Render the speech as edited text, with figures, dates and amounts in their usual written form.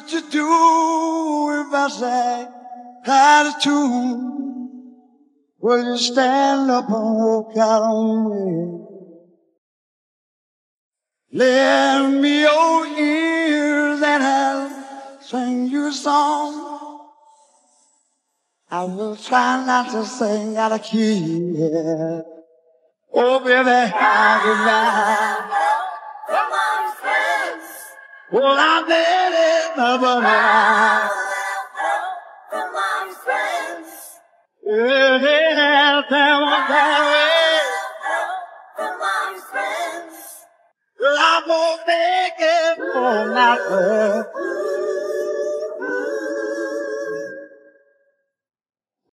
would you do if I sang out of tune? Would you stand up and walk out on me? Lend me your ears and I'll sing you a song. I will try not to sing out of key. Yeah. Oh, baby, how can I? Come on, friends. Well, I did it, but come on, friends. Yeah, come on, friends. I'm gonna make it for my girl.